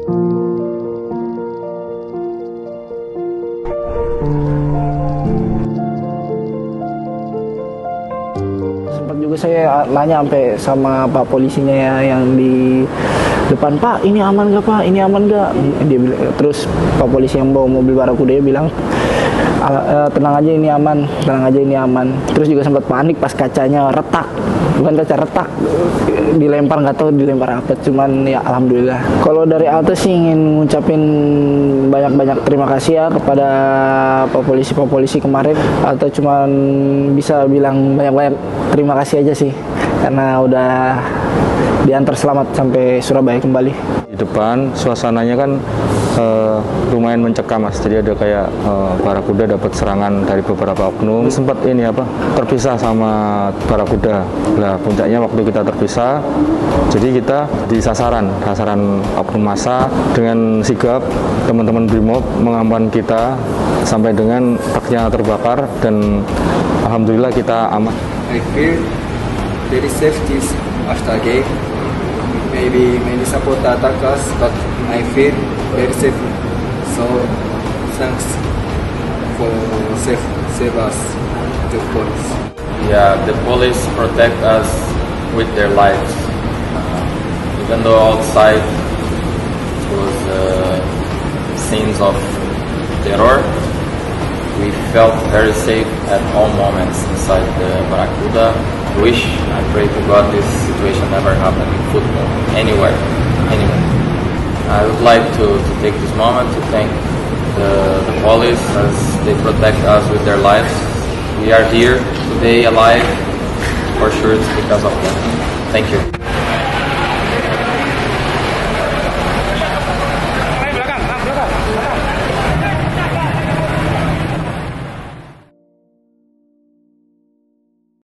Sempat juga saya nanya sampai sama Pak polisinya ya, yang di depan, "Pak, ini aman gak Pak? Ini aman gak?" Dia bilang, terus Pak polisi yang bawa mobil Barakuda dia bilang, "Tenang aja, ini aman, tenang aja, ini aman." Terus juga sempat panik pas kacanya retak, bukan kaca retak, dilempar, nggak tahu dilempar apa, cuman ya alhamdulillah. Kalau dari Alta sih ingin ngucapin banyak-banyak terima kasih ya kepada Pak polisi kemarin. Alta cuman bisa bilang banyak-banyak terima kasih aja sih, karena udah diantar selamat sampai Surabaya kembali. Di depan suasananya kan lumayan mencekam Mas, jadi ada kayak Barakuda dapat serangan dari beberapa oknum, sempat ini apa terpisah sama Barakuda. Nah puncaknya waktu kita terpisah, jadi kita di sasaran oknum massa dengan sigap teman-teman Brimob mengamankan kita sampai dengan truknya terbakar dan alhamdulillah kita aman. I feel very safety after game. Maybe many supporters attack us, but I feel very safe. So thanks for save us, the police. Yeah, the police protect us with their lives. Even though outside was scenes of terror, we felt very safe at all moments inside the Barakuda. Wish and pray to God this situation never happen in football, anywhere. I would like to take this moment to thank the police as they protect us with their lives. We are here today alive, for sure it's because of them. Thank you.